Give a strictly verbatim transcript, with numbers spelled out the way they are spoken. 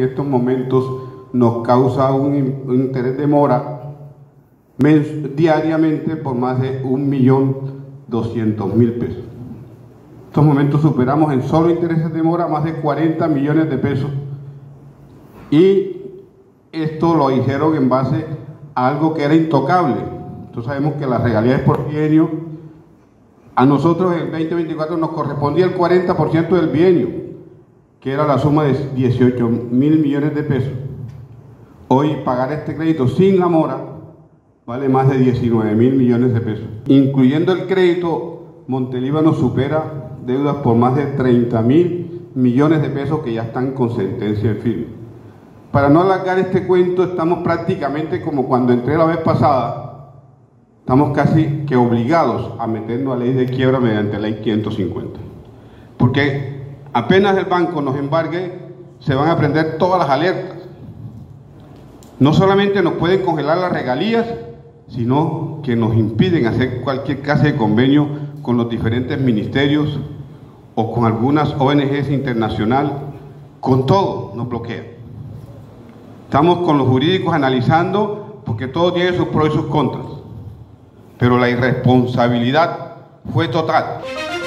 estos momentos nos causa un, un interés de mora diariamente por más de un millón doscientos mil pesos. En estos momentos superamos en solo intereses de mora más de cuarenta millones de pesos, y esto lo hicieron en base a algo que era intocable. Entonces sabemos que las regalías por bienio, a nosotros en el veinte veinticuatro nos correspondía el cuarenta por ciento del bienio, que era la suma de dieciocho mil millones de pesos. Hoy pagar este crédito sin la mora vale más de diecinueve mil millones de pesos. Incluyendo el crédito, Montelíbano supera deudas por más de treinta mil millones de pesos que ya están con sentencia en firme. Para no alargar este cuento, estamos prácticamente como cuando entré la vez pasada, estamos casi que obligados a meternos a ley de quiebra mediante ley quinientos cincuenta. Porque apenas el banco nos embargue, se van a prender todas las alertas. No solamente nos pueden congelar las regalías, sino que nos impiden hacer cualquier clase de convenio con los diferentes ministerios o con algunas O N Ges internacionales. Con todo nos bloquean. Estamos con los jurídicos analizando, porque todo tiene sus pros y sus contras, pero la irresponsabilidad fue total.